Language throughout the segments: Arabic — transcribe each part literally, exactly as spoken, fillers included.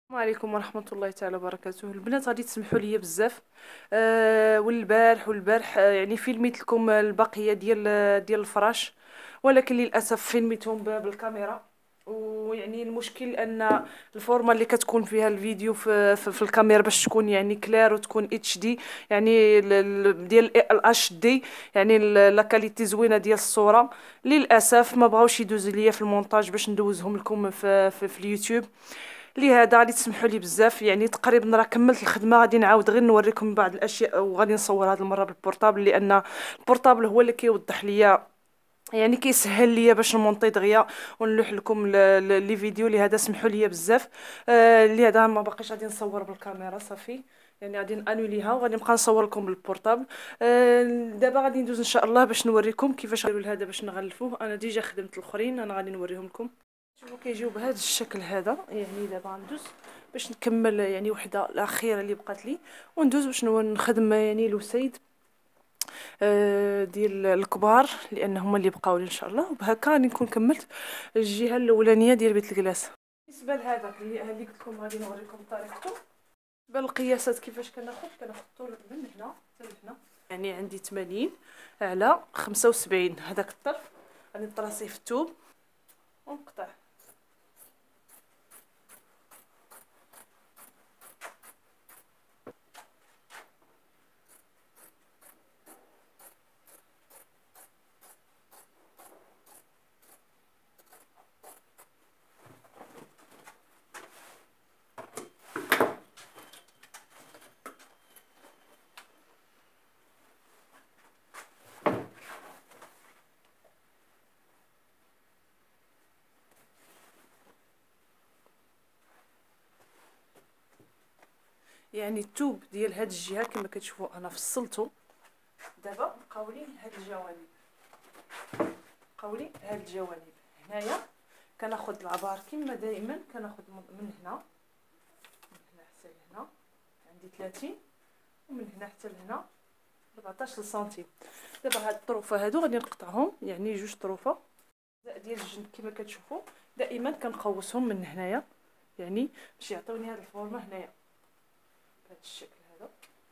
السلام عليكم ورحمة الله تعالى وبركاته. البنات غادي تسمحوا لي بزاف. آه والبارح والبارح آه يعني فيلميت لكم البقية ديال ديال الفراش، ولكن للاسف فيلميتهم ب- بالكاميرا. ويعني المشكل ان الفورمه اللي كتكون فيها الفيديو في, في, في الكاميرا باش تكون يعني كلار وتكون اتش دي، يعني ال- ال- ديال الاتش دي، يعني ال- لا كاليتي زوينه ديال الصوره. للاسف ما بغاوش يدوز ليا في المونتاج باش ندوزهم لكم في, في, في اليوتيوب. لهذا غادي تسمحوا لي بزاف، يعني تقريبا راه كملت الخدمه، غادي نعاود غير نوريكم بعض الاشياء وغادي نصور هذه المره بالبورطابل، لان البورطابل هو اللي كيوضح ليا، يعني كيسهل ليا باش نمونطي دغيا ونلوح لكم ل- ل- لي فيديو. لهذا سمحوا لي بزاف. آه لهذا ما باقيش غادي نصور بالكاميرا صافي، يعني غادي نانوليها وغادي نبقى نصور لكم بالبورطابل. آه دابا غادي ندوز ان شاء الله باش نوريكم كيفاش نديروا هذا باش نغلفوه. انا ديجا خدمت الاخرين، انا غادي نوريهم لكم. شوفوا كيجيو بهذا الشكل هذا. يعني دابا غندوز باش نكمل يعني وحده الاخيره اللي بقات لي، وندوز باش نو- نخدم يعني الوسيد آه، ديال الكبار، لان هما اللي بقاو لي ان شاء الله. وبهكا غادي نكون كملت الجهه الاولانيه ديال بيت الكلاس. بالنسبه لهذاك اللي اللي قلت لكم غادي نوريكم طريقته. بالقياسات كيفاش كناخذ كناخذ الطول من هنا حتى لهنا، يعني عندي ثمانين على خمسة وسبعين. هذاك الطرف غادي نطراسيه في الثوب ونقطع. يعني الثوب ديال هاد الجهه كما كتشوفوا انا فصلته. دابا بقاو لي هاد الجوانب، بقاو لي هاد الجوانب هنايا. كناخذ العبار كما دائما، كناخذ من هنا، من هنا حتى لهنا عندي ثلاثين، ومن هنا حتى لهنا أربعطاش سنتيم. دابا هاد الطروفه هادو غادي نقطعهم، يعني جوج طروفه ديال الجنب كما كتشوفوا. دائما كنقوسهم من هنايا، يعني باش يعطيوني هاد الفورمه هنايا بهذا الشكل هذا.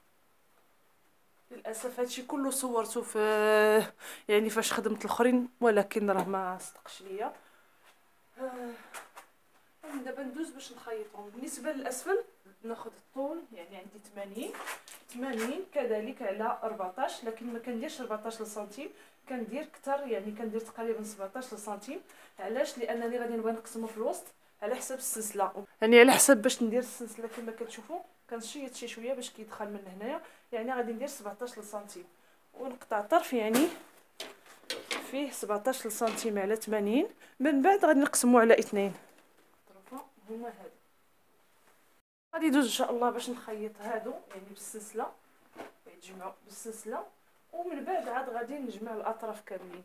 للاسف هادشي كله صورته في يعني فاش خدمت الاخرين، ولكن راه ما صدقش ليا. آه، دابا ندوز باش نخيطهم. بالنسبه للاسفل ناخذ الطول، يعني عندي ثمانين ثمانين كذلك على أربعطاش، لكن ما كنديرش أربعطاش سنتيم، كندير اكثر، يعني كندير تقريبا سبعطاش سنتيم. علاش؟ لانني غادي نبغي نقسمه في الوسط على حساب السلسله، يعني على حساب باش ندير السلسله كما كتشوفوا كنشيط شي شويه باش كيدخل من هنايا. يعني غادي ندير سبعطاش سنتيم ونقطع طرف، يعني فيه سبعطاش سنتيم على ثمانين. من بعد غادي نقسمو على اثنين. طرفه هما هادو. غادي ندوز ان شاء الله باش نخيط هادو يعني بالسلسله، يتجمعوا بالسلسله، ومن بعد عاد غادي نجمع الاطراف كاملين.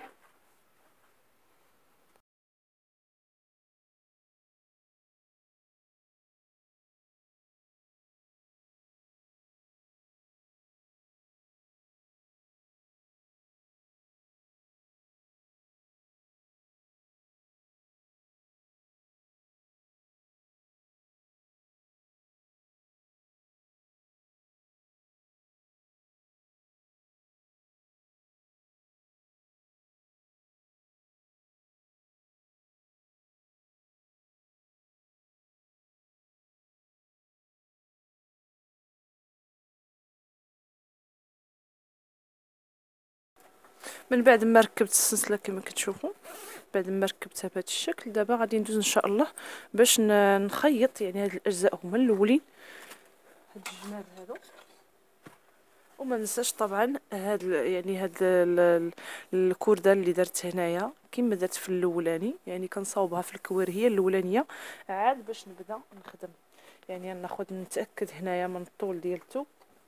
من بعد ما ركبت السلسله كما كتشوفوا، بعد ما ركبتها بهذا الشكل، دابا غادي ندوز ان شاء الله باش نخيط يعني هاد الاجزاء هما الاولين، هاد الجناب هادو. وما ننساش طبعا هاد يعني هاد الكرده اللي درت هنايا كما درت في الاولاني، يعني كنصاوبها في الكوارهيه الاولانيه عاد باش نبدا نخدم. يعني ناخذ نتاكد هنايا من الطول ديالته،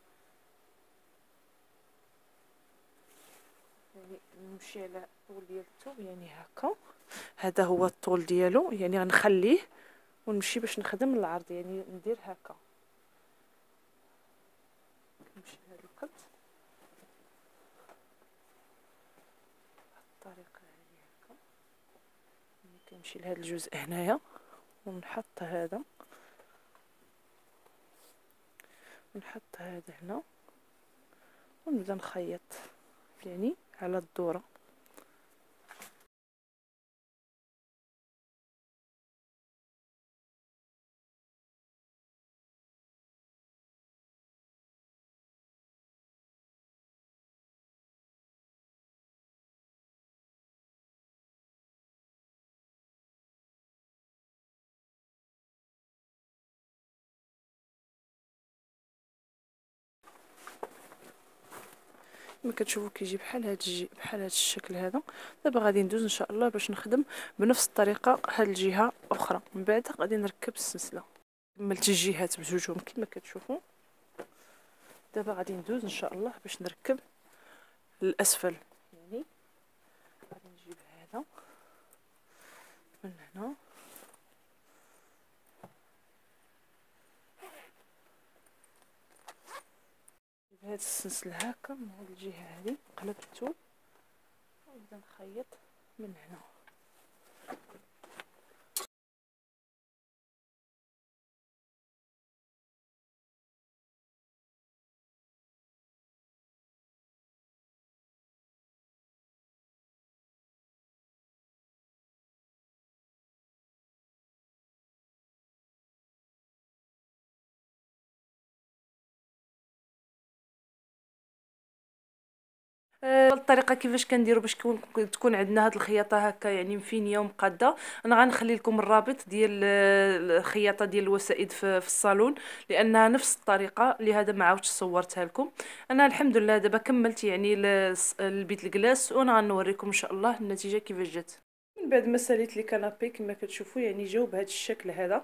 يعني نمشي على الطول ديالته، يعني هكا هذا هو الطول ديالو، يعني غنخليه ونمشي باش نخدم العرض، يعني ندير هكا نمشي بهذا القد الطريقه هذه هكا. يعني كنمشي لهذا الجزء هنايا ونحط هذا نحط هذا هنا ونبدا نخيط يعني على الدوره. كما كتشوفوا كيجي بحال هاد الجي بحال هاد الشكل هذا. دابا غادي ندوز ان شاء الله باش نخدم بنفس الطريقه هاد الجهه اخرى، من بعد غادي نركب السلسله. كملت الجهات بجوجهم كما كتشوفوا. دابا غادي ندوز ان شاء الله باش نركب الاسفل. يعني غادي نجيب هذا من هنا بهاد السلسله هكا من هاد الجهه هذه، قلبتو ونبدا نخيط من هنا. الطريقه كيفاش كنديروا باش تكون عندنا هاد الخياطه هكا يعني مفينيه ومقاده. انا غنخلي لكم الرابط ديال الخياطه ديال الوسائد في, في الصالون، لانها نفس الطريقه. لهذا ما عاودتش صورتها لكم. انا الحمد لله دابا كملت يعني البيت الكلاس، وانا غنوريكم ان شاء الله النتيجه كيفاش جات. من بعد ما ساليت لي كنابي كما كتشوفوا يعني جاو بهذا الشكل هذا.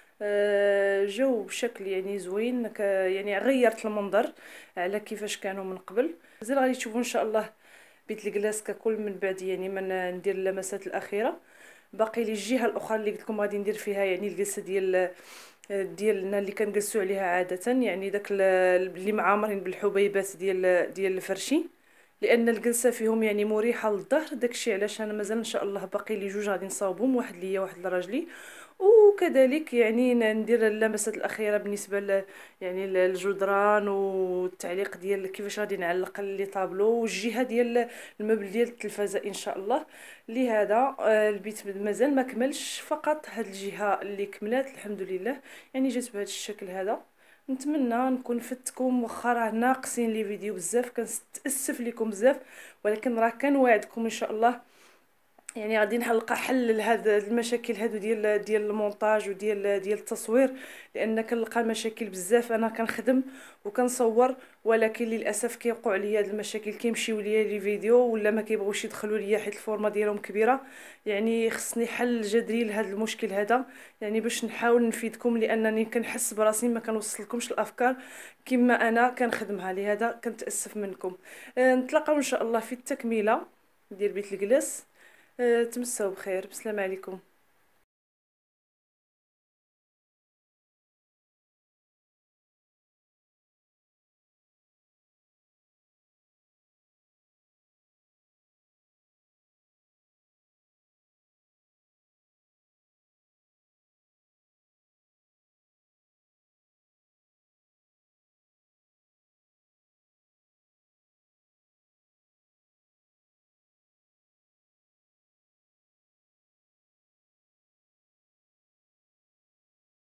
جاو بشكل يعني زوين، يعني غيرت المنظر على كيفاش كانوا من قبل. مازال غادي تشوفوا ان شاء الله بيت الكلاس ككل من بعد يعني ما ندير اللمسات الاخيره. باقي لي الجهه الاخرى اللي قلت لكم غادي ندير فيها يعني الجلسه ديال ديالنا اللي كنجلسوا عليها عاده، يعني داك اللي معامرين بالحبيبات ديال ديال الفرشي، لان الجلسه فيهم يعني مريحه للظهر. داكشي علاش انا مازال ان شاء الله باقي لي جوج غادي نصاوبهم، واحد ليا واحد لراجلي. وكذلك يعني ندير اللمسات الاخيره بالنسبه ل يعني الجدران والتعليق ديال كيفاش غادي نعلق لي طابلو والجهه ديال المبل ديال التلفازه ان شاء الله. لهذا البيت مازال ما كملش، فقط هاد الجهه اللي كملات الحمد لله، يعني جات بهذا الشكل هذا. نتمنى نكون فدتكم، واخا راه ناقصين لي فيديو بزاف كنتاسف لكم بزاف، ولكن راه كنوعدكم ان شاء الله يعني غادي نلقى حل لهاد المشاكل هادو ديال ديال المونتاج وديال ديال التصوير، لان كنلقى مشاكل بزاف. انا كنخدم وكنصور، ولكن للاسف كيوقعوا لي هاد المشاكل، كيمشيو ليا لي فيديو ولا ما كيبغوش يدخلوا ليا حيت الفورمه ديالهم كبيره. يعني خصني حل جذري لهاد المشكل هذا، يعني باش نحاول نفيدكم، لانني كنحس براسي ما كنوصلكمش الافكار كما انا كنخدمها. لهذا كنتاسف منكم. أه نتلاقاو ان شاء الله في التكمله ديال بيت الكلاس. أه تمسوا بخير، بسلام عليكم.